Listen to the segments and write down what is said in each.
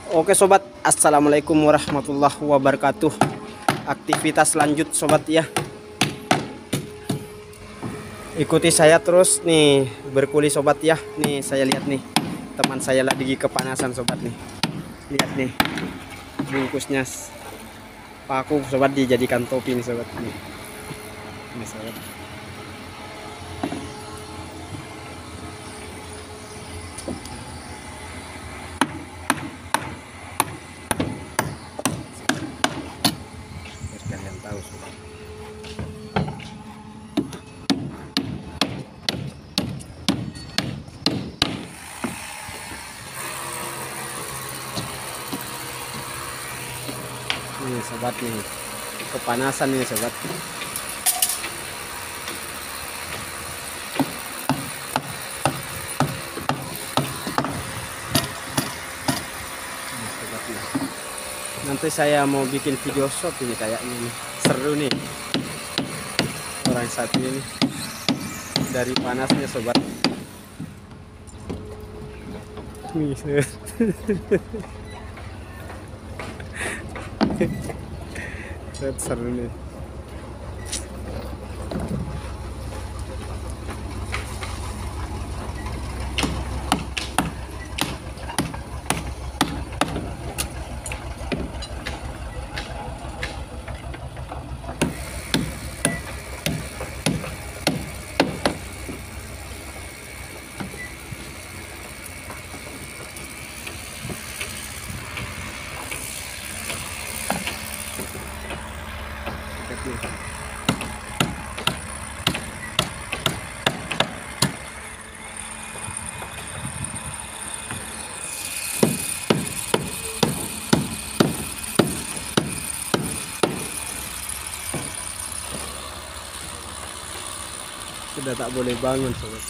Oke sobat, assalamualaikum warahmatullahi wabarakatuh. Aktivitas lanjut sobat ya. Ikuti saya terus nih berkuli sobat ya. Nih saya lihat nih teman saya lagi kepanasan sobat nih. Lihat nih bungkusnya paku sobat dijadikan topi nih sobat nih. Ini sobat. Biar kalian tahu sobat. Nih sobat nih kepanasan nih sobat. Nanti saya mau bikin video shot ini kayaknya nih, seru nih orang satu ini dari panasnya sobat nih. Seru nih. Sudah tak boleh bangun sobat.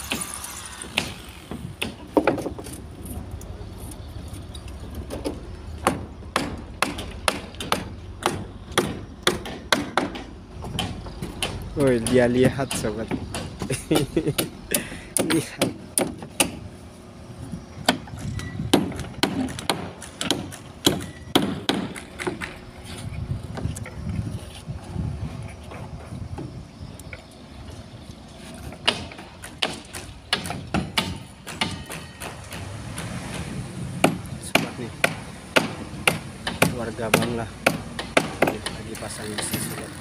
Woi, dia lihat sobat. Lihat. Sobat nih. Warga Bang lah. Lagi pasang besi sobat.